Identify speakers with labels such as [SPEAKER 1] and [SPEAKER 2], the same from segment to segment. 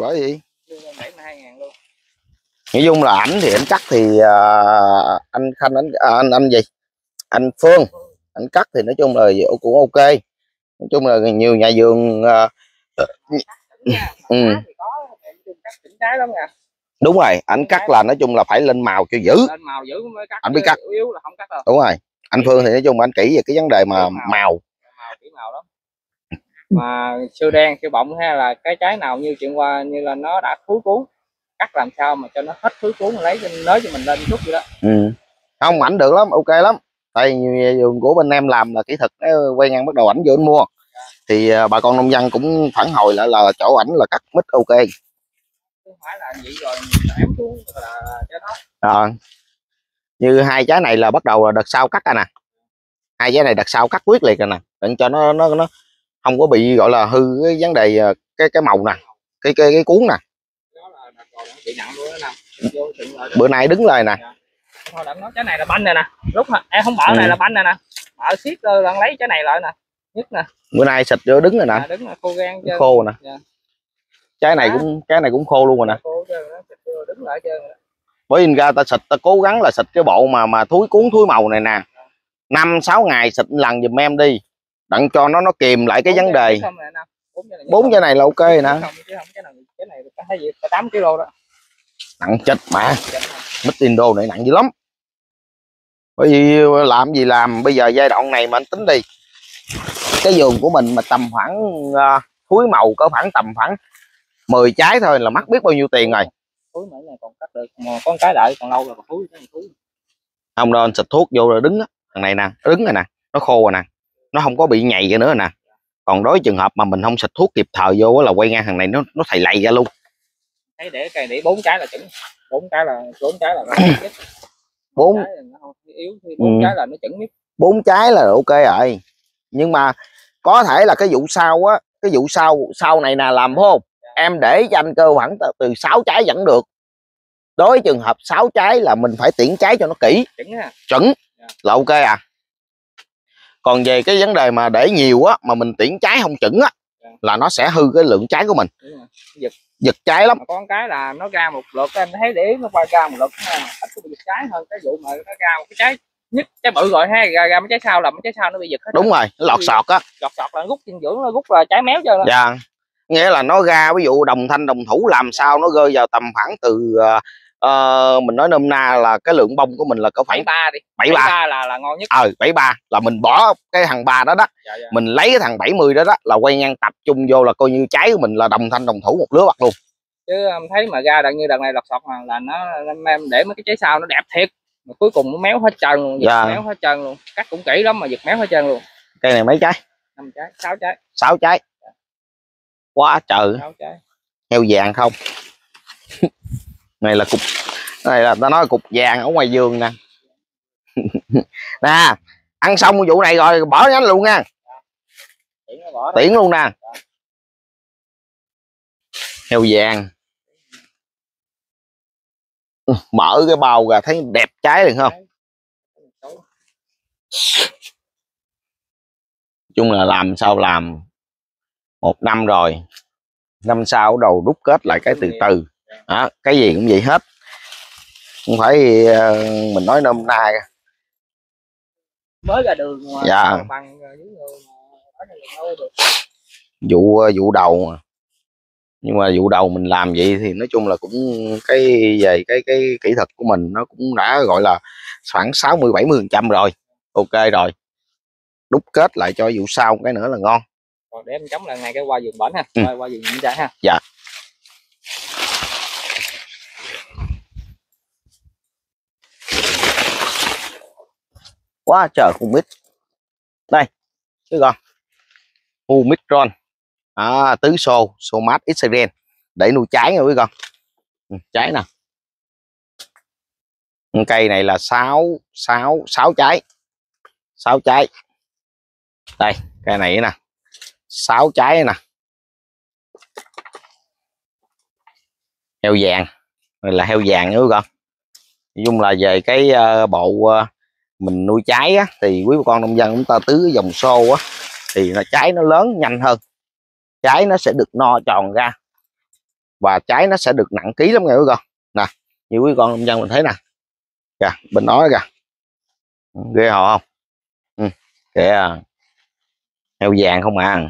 [SPEAKER 1] bởi vì
[SPEAKER 2] 72.000 luôn.
[SPEAKER 1] nói chung là ảnh thì ảnh cắt thì anh Khanh anh gì anh Phương ảnh cắt thì nói chung là cũng ok, nói chung là nhiều nhà vườn
[SPEAKER 2] Trái lắm nha.
[SPEAKER 1] đúng rồi, ảnh cắt là nói chung là phải lên màu cho giữ,
[SPEAKER 2] lên màu giữ mới cắt,
[SPEAKER 1] ảnh biết cắt,
[SPEAKER 2] yếu là không cắt đâu.
[SPEAKER 1] đúng rồi. Anh Phương thì nói chung anh kỹ về cái vấn đề mà màu
[SPEAKER 2] kỹ màu lắm. Mà siêu đen siêu bọng hay là cái trái nào như chuyện qua như là nó đã thúi cuốn, cắt làm sao mà cho nó hết thúi cuốn, lấy nới cho mình lên chút vậy đó.
[SPEAKER 1] Không, ảnh được lắm, ok lắm. Tại vì vườn của bên em làm là kỹ thuật, quay ngang bắt đầu ảnh vô ảnh mua thì bà con nông dân cũng phản hồi lại là chỗ ảnh là cắt mít ok.
[SPEAKER 2] Không phải là vậy rồi ém xuống là cho nó.
[SPEAKER 1] Như hai trái này là bắt đầu là đợt sau cắt nè, hai trái này đợt sau cắt quyết liệt rồi nè, để cho nó không có bị gọi là hư cái vấn đề cái màu nè, cái cuốn nè. Bữa nay đứng lời nè.
[SPEAKER 2] Thôi nói trái này là banh này nè, lúc em không bỏ này là banh này nè, bỏ xiết lần lấy trái này lại nè, nhất nè.
[SPEAKER 1] Bữa nay xịt vô đứng rồi nè,
[SPEAKER 2] đứng là khô gan
[SPEAKER 1] khô nè. Trái này cũng khô luôn rồi nè.
[SPEAKER 2] Đứng lại
[SPEAKER 1] bởi vì ra ta xịt, ta cố gắng là xịt cái bộ mà thúi cuốn thúi màu này nè, 5-6 ngày xịt lần giùm em đi, đặng cho nó kìm lại cái vấn đề. 4 trái này là ok nè.
[SPEAKER 2] Cái này thấy gì 8 kg đó.
[SPEAKER 1] Nặng chịch mà. Mít Indo này nặng dữ lắm. Bởi vì làm gì làm, bây giờ giai đoạn này mà anh tính đi, cái vườn của mình mà tầm khoảng thúi màu có tầm khoảng 10 trái thôi là mắc biết bao nhiêu tiền rồi.
[SPEAKER 2] Thúi mấy này còn cắt được, mà có cái đợi còn lâu là còn thúi.
[SPEAKER 1] Không đâu, anh xịt thuốc vô rồi đứng á, thằng này nè, đứng rồi nè, nó khô rồi nè, nó không có bị nhầy nữa rồi nè. Còn đối với trường hợp mà mình không xịt thuốc kịp thời vô là quay ngang thằng này nó thầy lầy ra luôn.
[SPEAKER 2] Thấy để 4 trái là chuẩn, 4 trái là nó nhất.
[SPEAKER 1] 4
[SPEAKER 2] yếu thì 4 trái là nó chuẩn nhất.
[SPEAKER 1] 4 trái là ok rồi. Nhưng mà có thể là cái vụ sau á, cái vụ sau này nè làm phải không? Em để cho anh cơ khoảng từ 6 trái vẫn được. Đối với trường hợp 6 trái là mình phải tiễn trái cho nó kỹ. Chuẩn là ok à. Còn về cái vấn đề mà để nhiều á mà mình tiễn trái không chuẩn á là nó sẽ hư cái lượng trái của mình. Giật trái lắm.
[SPEAKER 2] Mà có cái là nó ra một lượt em thấy để ý nó qua ra một lượt ít có bị giật trái hơn cái vụ mà nó ra một cái trái nhất trái bự rồi ha, ra mấy trái sau là mấy trái sau nó bị giật hết.
[SPEAKER 1] Đúng rồi, nó lọt sọt á.
[SPEAKER 2] Lọt sọt là rút dinh dưỡng, nó rút là trái méo cho.
[SPEAKER 1] Dạ. Nghĩa là nó ra ví dụ đồng thanh đồng thủ làm sao nó rơi vào tầm khoảng từ mình nói nôm na là cái lượng bông của mình là có khoảng
[SPEAKER 2] 73 đi.
[SPEAKER 1] 73
[SPEAKER 2] là ngon nhất.
[SPEAKER 1] 73 là mình bỏ cái thằng 3 đó đó. Dạ. Mình lấy cái thằng 70 đó đó là quay ngang tập trung vô là coi như trái của mình là đồng thanh đồng thủ một lứa bạc luôn.
[SPEAKER 2] Chứ thấy mà ra như đợt này lọt sọt là nó em để mấy cái trái sau nó đẹp thiệt, mà cuối cùng nó méo hết trơn luôn, giật méo hết trơn luôn. Cắt cũng kỹ lắm mà giật méo hết trơn luôn.
[SPEAKER 1] Cây này mấy trái?
[SPEAKER 2] 5 trái, 6 trái.
[SPEAKER 1] 6 trái. Quá trời.
[SPEAKER 2] 6 trái.
[SPEAKER 1] Heo vàng không? Này là cục, này là ta nói cục vàng ở ngoài vườn nè. Nè, ăn xong vụ này rồi bỏ nhánh luôn nha. Tiễn luôn nè. Heo vàng. Mở cái bao ra thấy đẹp trái được không? Chung là làm sao làm 1 năm rồi, năm sau đầu đúc kết lại cái từ từ đó, cái gì cũng vậy hết, không phải mình nói nôm na
[SPEAKER 2] mới ra đường mà.
[SPEAKER 1] Dạ.
[SPEAKER 2] Bằng
[SPEAKER 1] vụ đầu mà. Nhưng mà vụ đầu mình làm vậy thì nói chung là cũng cái về cái kỹ thuật của mình nó cũng đã gọi là khoảng 60-70% rồi, ok rồi, đúc kết lại cho vụ sau cái nữa là ngon.
[SPEAKER 2] Còn để em chống lại ngày cái qua vườn bển ha. Qua vườn nhịn trái ha.
[SPEAKER 1] Dạ. Quá trời con mít đây chứ con Micron tứ xô mát Israel để nuôi trái nha quý con. Trái nè, cây này là 6 trái, 6 trái đây, cây này nè 6 trái nè. Heo vàng này là heo vàng nữa con. Nói chung là về cái bộ mình nuôi trái á, thì quý bà con nông dân chúng ta tứ dòng xô á, thì là trái nó lớn nhanh hơn, trái nó sẽ được no tròn ra. và trái nó sẽ được nặng ký lắm nha quý con. Nè như quý con nông dân mình thấy nè, kìa bên đó kìa, ghê họ không? Kìa heo vàng không à.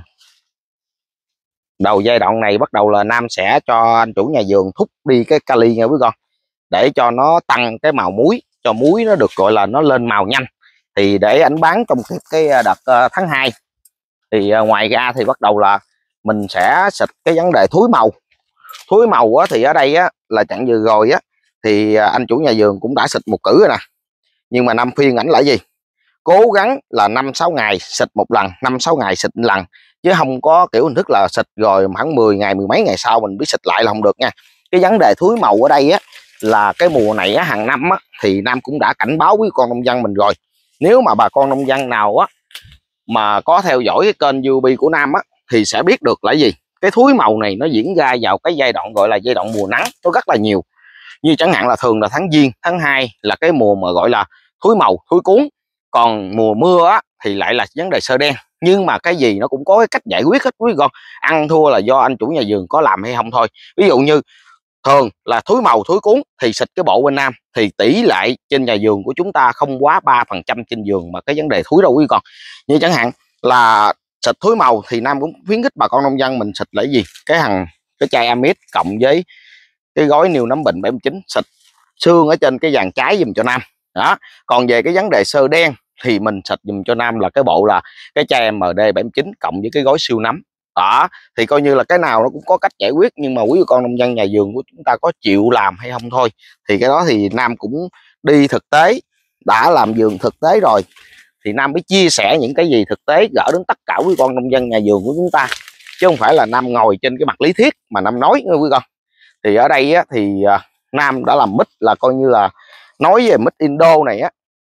[SPEAKER 1] Đầu giai đoạn này bắt đầu là Nam sẽ cho anh chủ nhà vườn thúc đi cái kali nha quý con, để cho nó tăng cái màu muối, cho muối nó được gọi là nó lên màu nhanh, thì để ảnh bán trong cái đợt tháng 2. Thì ngoài ra thì bắt đầu là mình sẽ xịt cái vấn đề thúi màu. Thúi màu á, thì ở đây á, là chặn vừa rồi á, thì anh chủ nhà vườn cũng đã xịt một cử rồi nè, nhưng mà Nam khuyên ảnh là gì, cố gắng là 5-6 ngày xịt một lần, 5-6 ngày xịt một lần, chứ không có kiểu hình thức là xịt rồi khoảng 10 ngày, mười mấy ngày sau mình biết xịt lại là không được nha. Cái vấn đề thúi màu ở đây á, là cái mùa này á, hàng năm á, thì Nam cũng đã cảnh báo với con nông dân mình rồi. Nếu mà bà con nông dân nào á mà có theo dõi cái kênh YouTube của Nam á, thì sẽ biết được là gì, cái thúi màu này nó diễn ra vào cái giai đoạn gọi là giai đoạn mùa nắng, nó rất là nhiều. Như chẳng hạn là thường là tháng Giêng, tháng 2 là cái mùa mà gọi là thúi màu, thúi cuốn. Còn mùa mưa á thì lại là vấn đề sơ đen. Nhưng mà cái gì nó cũng có cái cách giải quyết hết quý con. Ăn thua là do anh chủ nhà vườn có làm hay không thôi. Ví dụ như thường là thúi màu, thúi cuốn thì xịt cái bộ bên Nam thì tỷ lệ trên nhà vườn của chúng ta không quá 3% trên vườn mà cái vấn đề thúi đâu quý con. Như chẳng hạn là xịt thúi màu thì Nam cũng khuyến khích bà con nông dân mình xịt là gì, cái chai Amid cộng với cái gói niêu nấm bệnh 79 xịt xương ở trên cái dàn trái dùm cho Nam đó. Còn về cái vấn đề sơ đen thì mình xịt dùm cho Nam là cái bộ là cái chai MD 79 cộng với cái gói siêu nấm đó. Thì coi như là cái nào nó cũng có cách giải quyết, nhưng mà quý con nông dân nhà vườn của chúng ta có chịu làm hay không thôi. Thì cái đó thì Nam cũng đi thực tế, đã làm vườn thực tế rồi thì Nam mới chia sẻ những cái gì thực tế gỡ đến tất cả quý con nông dân nhà vườn của chúng ta, chứ không phải là Nam ngồi trên cái mặt lý thuyết mà Nam nói nha quý con. Thì ở đây á, thì Nam đã làm mít là coi như là nói về mít Indo này á.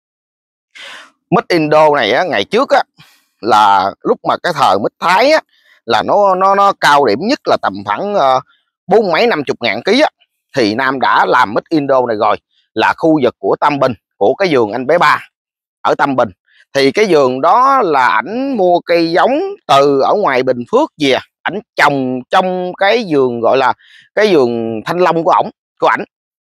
[SPEAKER 1] Mít Indo này á, ngày trước á là lúc mà cái thời mít Thái á là nó cao điểm nhất là tầm khoảng 40 mấy 50 ngàn ký á, thì Nam đã làm mít Indo này rồi, là khu vực của Tam Bình, của cái vườn anh bé Ba ở Tam Bình. Thì cái vườn đó là ảnh mua cây giống từ ở ngoài Bình Phước về, ảnh trồng trong cái vườn gọi là cái vườn thanh long của ảnh.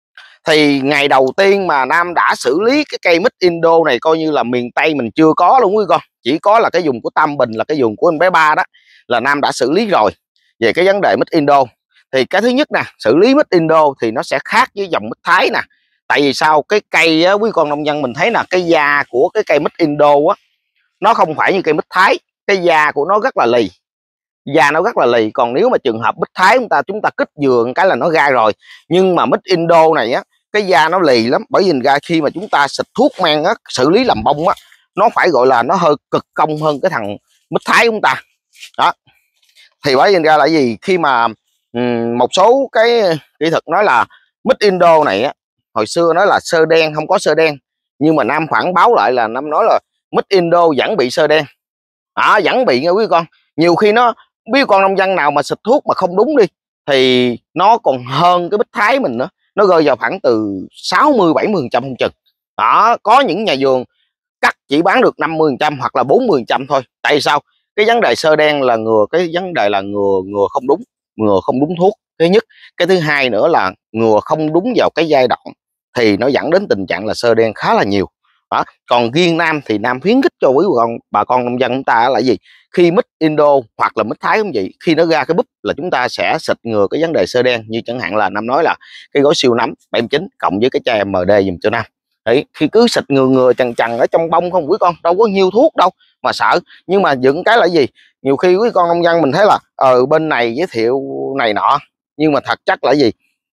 [SPEAKER 1] Thì ngày đầu tiên mà Nam đã xử lý cái cây mít Indo này, coi như là miền Tây mình chưa có luôn quý con, chỉ có là cái vùng của Tam Bình là cái vùng của anh bé Ba đó là Nam đã xử lý rồi. Về cái vấn đề mít Indo thì cái thứ nhất nè, xử lý mít Indo thì nó sẽ khác với dòng mít Thái nè. Tại vì sao, cái cây á, quý con nông dân mình thấy nè, cái da của cái cây mít Indo á nó không phải như cây mít Thái, cái da của nó rất là lì, da nó rất là lì. Còn nếu mà trường hợp mít Thái chúng ta kích vườn cái là nó ra rồi, nhưng mà mít Indo này á cái da nó lì lắm, bởi vì ra khi mà chúng ta xịt thuốc men á, xử lý làm bông á, nó phải gọi là nó hơi cực công hơn cái thằng mít Thái chúng ta đó. Thì bởi vì ra là gì, khi mà một số cái kỹ thuật nói là mít Indo này á, hồi xưa nói là sơ đen, không có sơ đen, nhưng mà Nam phản báo lại là Nam nói là mít Indo vẫn bị sơ đen vẫn bị nha quý con. Nhiều khi nó biết con nông dân nào mà xịt thuốc mà không đúng đi thì nó còn hơn cái mít Thái mình nữa, nó rơi vào khoảng từ 60-70% không chừng đó. Có những nhà vườn cắt chỉ bán được 50% hoặc là 40% thôi. Tại sao? Cái vấn đề sơ đen là cái vấn đề là ngừa không đúng thuốc, thứ nhất. Cái thứ hai nữa là ngừa không đúng vào cái giai đoạn, thì nó dẫn đến tình trạng là sơ đen khá là nhiều đó. Còn riêng Nam thì Nam khuyến khích cho quý bà con nông dân chúng ta là gì, khi mít Indo hoặc là mít Thái cũng vậy, khi nó ra cái búp là chúng ta sẽ xịt ngừa cái vấn đề sơ đen. Như chẳng hạn là Nam nói là cái gói siêu nấm 79 cộng với cái chai MD dùm cho Nam. Đấy, khi cứ xịt ngừa chằn ở trong bông không quý con, đâu có nhiều thuốc đâu mà sợ. Nhưng mà những cái là gì, nhiều khi quý con nông dân mình thấy là bên này giới thiệu này nọ, nhưng mà thật chất là gì,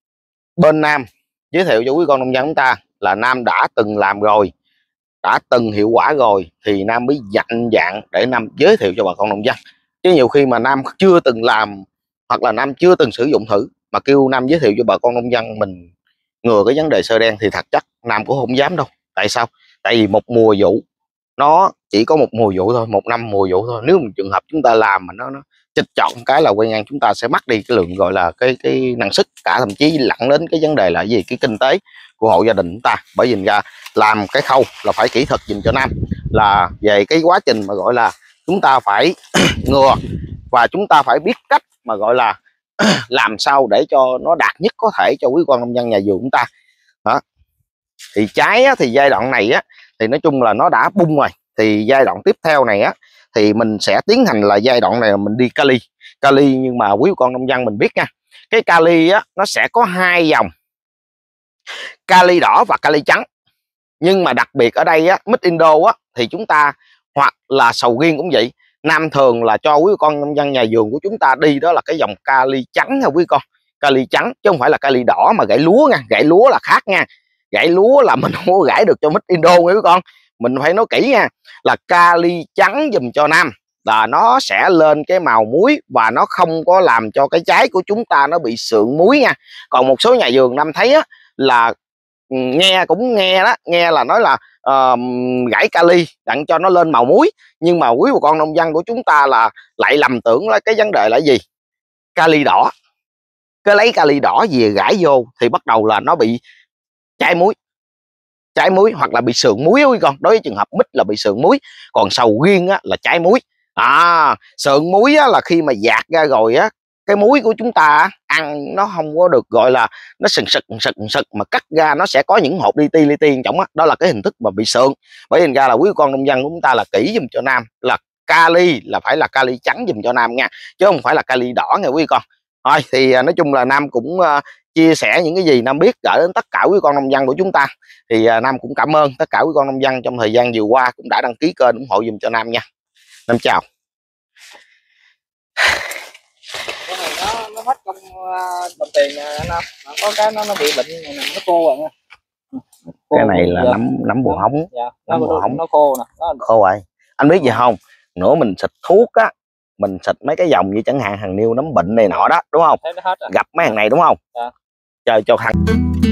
[SPEAKER 1] bên Nam giới thiệu cho quý con nông dân chúng ta là Nam đã từng làm rồi, đã từng hiệu quả rồi, thì Nam mới dặn dạng để Nam giới thiệu cho bà con nông dân. Chứ nhiều khi mà Nam chưa từng làm hoặc là Nam chưa từng sử dụng thử mà kêu Nam giới thiệu cho bà con nông dân mình ngừa cái vấn đề sơ đen thì thật chắc Nam cũng không dám đâu. Tại sao? Tại vì một mùa vụ nó chỉ có một mùa vụ thôi, một năm mùa vụ thôi. Nếu một trường hợp chúng ta làm mà nó chịch chọn cái là quay ngang, chúng ta sẽ mất đi cái lượng gọi là cái năng suất, cả thậm chí lẫn đến cái vấn đề là gì, cái kinh tế của hộ gia đình chúng ta. Bởi vì ra làm cái khâu là phải kỹ thuật dùm cho Nam, là về cái quá trình mà gọi là chúng ta phải ngừa, và chúng ta phải biết cách mà gọi là làm sao để cho nó đạt nhất có thể cho quý con nông dân nhà vườn chúng ta đó. Thì trái á, thì giai đoạn này á thì nói chung là nó đã bung rồi, thì giai đoạn tiếp theo này á thì mình sẽ tiến hành là giai đoạn này mình đi kali. Nhưng mà quý con nông dân mình biết nha, cái kali á nó sẽ có hai dòng, kali đỏ và kali trắng. Nhưng mà đặc biệt ở đây á, Made Indo á thì chúng ta hoặc là sầu riêng cũng vậy, Nam thường là cho quý con nông dân nhà vườn của chúng ta đi đó là cái dòng kali trắng nha quý con, kali trắng chứ không phải là kali đỏ mà gãy lúa nha, gãy lúa là khác nha. Gãy lúa là mình không có gãy được cho Made Indo nha quý con, mình phải nói kỹ nha, là kali trắng dùm cho Nam là nó sẽ lên cái màu muối và nó không có làm cho cái trái của chúng ta nó bị sượng muối nha. Còn một số nhà vườn Nam thấy á, là nghe cũng nghe đó, nghe là nói là gãy kali đặng cho nó lên màu muối, nhưng mà quý bà con nông dân của chúng ta là lại lầm tưởng là cái vấn đề là gì, kali đỏ, cái lấy kali đỏ về gãy vô thì bắt đầu là nó bị trái muối hoặc là bị sượng muối quý con. Đối với trường hợp mít là bị sượng muối, còn sầu riêng á là trái muối. Sượng muối á là khi mà dạt ra rồi á, cái muối của chúng ta ăn nó không có được gọi là nó sừng sực mà cắt ra nó sẽ có những hột li ti trong á, đó là cái hình thức mà bị sượng. Bởi vì ra là quý con nông dân của chúng ta là kỹ giùm cho Nam là kali là phải là kali trắng giùm cho Nam nha, chứ không phải là kali đỏ nha quý con. Thôi thì nói chung là Nam cũng chia sẻ những cái gì Nam biết gửi đến tất cả quý con nông dân của chúng ta. Thì Nam cũng cảm ơn tất cả quý con nông dân trong thời gian vừa qua cũng đã đăng ký kênh ủng hộ giùm cho Nam nha. Nam chào.
[SPEAKER 2] Cái này nó hết công đồng tiền nè anh Nam. Có cái nó bị bệnh này nè, nó khô rồi nha.
[SPEAKER 1] Cái này là nấm bồ hóng.
[SPEAKER 2] Dạ, nó khô nè.
[SPEAKER 1] Khô rồi. Anh biết gì không? Nữa mình xịt thuốc á, mình xịt mấy cái dòng như chẳng hạn hàng niêu nấm bệnh này nọ đó, đúng không?
[SPEAKER 2] Thấy nó hết rồi.
[SPEAKER 1] Gặp mấy hàng này đúng không?
[SPEAKER 2] Dạ.
[SPEAKER 1] Chơi cho hàng